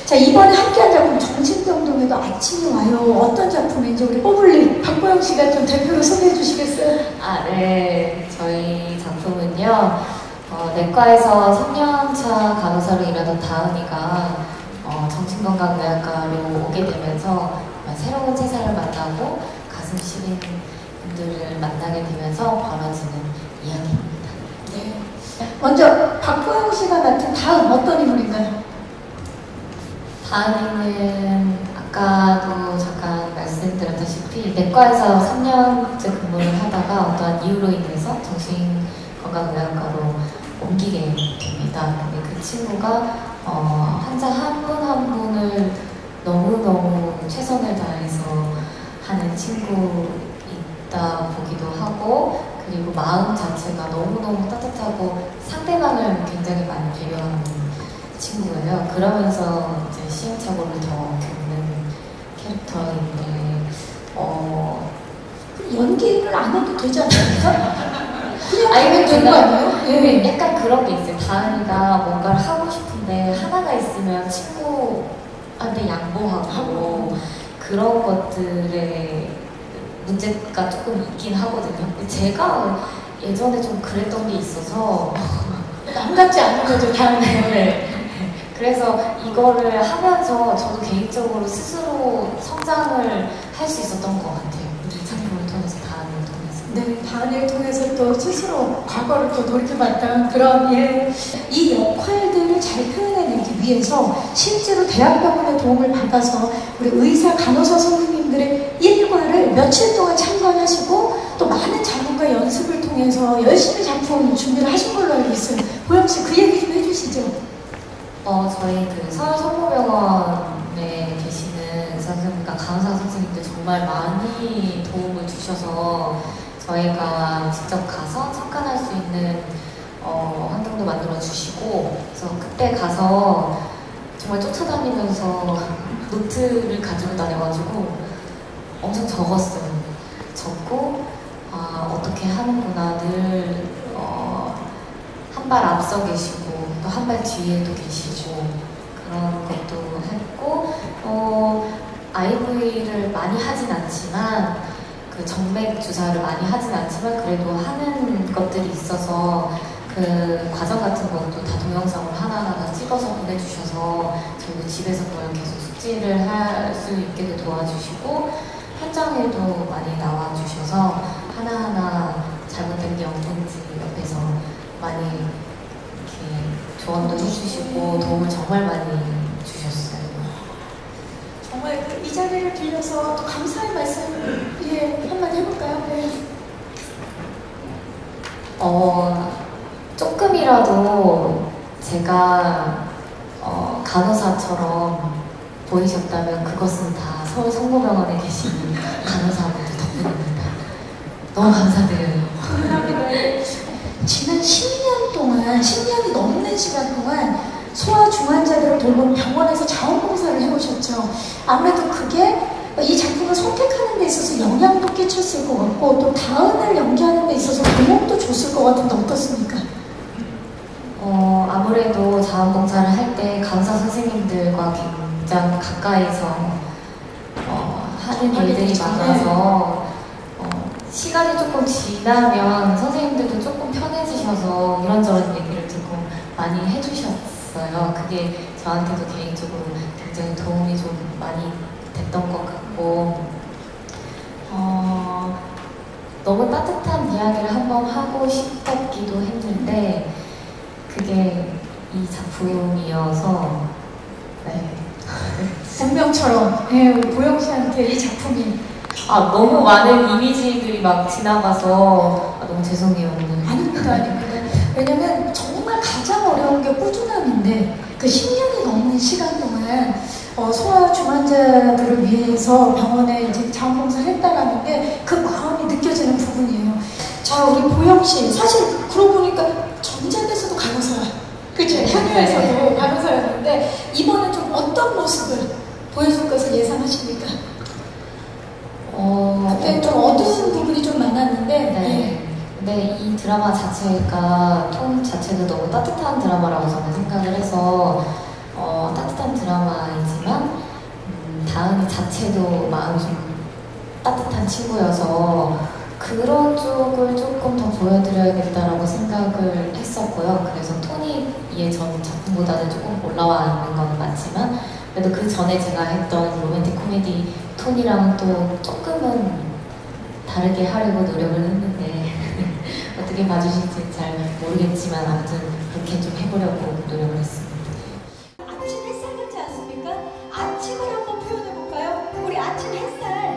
자, 이번에 함께한 작품 정신병동에도 아침이 와요. 어떤 작품인지 우리 뽀블리 박보영 씨가 좀 대표로 소개해 주시겠어요? 네. 저희 작품은요, 내과에서 3년차 간호사로 일하던 다은이가 정신건강의학과로 오게 되면서 새로운 세상을 만나고 가슴 시린 분들을 만나게 되면서 벌어지는 이야기입니다. 네. 먼저 박보영 씨가 맡은 다음 어떤 인물인가요? 다은이는 아까도 잠깐 말씀드렸다시피 내과에서 3년째 근무를 하다가 어떠한 이유로 인해서 정신건강의학과로 옮기게 됩니다. 근데 그 친구가 환자 한 분 한 분을 너무너무 최선을 다해서 하는 친구이다 보기도 하고, 그리고 마음 자체가 너무너무 따뜻하고 상대방을 굉장히 많이 배려하는 친구예요. 그러면서 이제 시행착오를 더 겪는 캐릭터인데, 연기를 안 해도 되지 않습니까? 그냥 아니, 되는 거 아니에요? 예. 약간 그런 게 있어요. 다은이가 뭔가를 하고 싶은데 하나가 있으면 친구한테 양보하고 그런 것들의 문제가 조금 있긴 하거든요. 근데 제가 예전에 좀 그랬던 게 있어서 남같지 않은 거죠, 다은이는. 네. 그래서 이거를 하면서 저도 개인적으로 스스로 성장을 할 수 있었던 것 같아요. 이 작품을 통해서, 다은이를 통해서. 네, 다은이를 통해서 또 스스로 과거를 또 돌이켜봤던 그런 이 역할들을 잘 표현해내기 위해서 실제로 대학병원의 도움을 받아서 우리 의사, 간호사 선생님들의 일과를 며칠 동안 참관하시고 또 많은 자문과 연습을 통해서 열심히 작품 준비를 하신 걸로 알고 있어요. 보영 씨, 그 얘기 좀 해주시죠. 저희 그 서울성모병원에 계시는 선생님과 간호사 선생님들 정말 많이 도움을 주셔서 저희가 직접 가서 참관할 수 있는 환경도 만들어 주시고, 그래서 그때 가서 정말 쫓아다니면서 노트를 가지고 다녀가지고 엄청 적었어요. 적고 어떻게 하는구나, 늘 한 발 앞서 계시고 또 한 발 뒤에도 계시고 그런 것도 했고, IV를 많이 하진 않지만 그 정맥 주사를 많이 하진 않지만 그래도 하는 것들이 있어서 그 과정 같은 것도 다 동영상으로 하나하나 찍어서 보내주셔서 저희도 집에서 그걸 계속 숙지를 할 수 있게 도와주시고, 현장에도 많이 나와주셔서 하나하나 잘못된 게 없는지 옆에서 많이 이렇게 조언도 해주시고 도움을 정말 많이 주셨어요. 정말 이 자리를 빌려서 또 감사의 말씀 한마디 해볼까요? 네. 조금이라도 제가 간호사처럼 보이셨다면 그것은 다 서울 성모병원에 계신 간호사분들 덕분입니다. 너무 감사드려요. 감사합니다. 지난 10년 동안, 10년이 넘는 시간 동안 소아 중환자들을 돌보는 병원에서 자원봉사를 해오셨죠. 아무래도 그게 이 작품을 선택하는 데 있어서 영향도 끼쳤을 것 같고 또 다은을 연기하는 데 있어서 도움도 줬을 것 같은데 어떻습니까? 아무래도 자원봉사를 할 때 간호사 선생님들과 굉장히 가까이서 하는 일들이 많아서 시간이 조금 지나면 선생님들도 조금 편해지셔서 이런저런 얘기를 듣고 많이 해주셨어요. 그게 저한테도 개인적으로 굉장히 도움이 좀 많이 됐던 것 같고, 너무 따뜻한 이야기를 한번 하고 싶었기도 했는데 그게 이 작품이어서 네. 운명처럼 우리 보영 씨한테 이 작품이 너무 많은 이미지들이 막 지나가서 너무 죄송해요. 아닙니다. 왜냐면 정말 가장 어려운 게 꾸준함인데 그 10년이 넘는 시간 동안 소아 중환자들을 위해서 병원에 이제 자원봉사를 했다라는 게 그 마음이 느껴지는 부분이에요. 자, 우리 보영 씨, 사실 그러고 보니까 전작에서도 간호사, 그죠? 현유에서도 간호사였는데 이번엔 좀 어떤 모습을 보여줄 것을 예상하십니까? 그때 좀 어두운 부분이 좀 많았는데. 네. 근데 이 드라마 자체가 톤 자체도 너무 따뜻한 드라마라고 저는 생각을 해서 따뜻한 드라마인 자체도 마음이 좀 따뜻한 친구여서 그런 쪽을 조금 더 보여드려야겠다라고 생각을 했었고요. 그래서 톤이 예전 작품보다는 조금 올라와 있는 건 맞지만 그래도 그 전에 제가 했던 로맨틱 코미디 톤이랑 또 조금은 다르게 하려고 노력을 했는데 어떻게 봐주실지 잘 모르겠지만 아무튼 그렇게 좀 해보려고 노력을 했습니다. 아침 햇살 같지 않습니까? 아침을 한번 표현해볼까요? 우리 아침 햇살